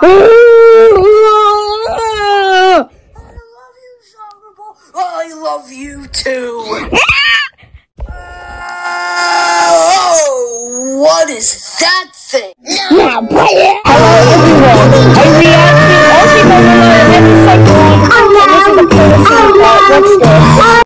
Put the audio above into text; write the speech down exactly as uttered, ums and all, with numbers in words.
I love you too. Oh, what is that thing? Hello everyone, I'm reacting only by the second. This is the first part. Let's go.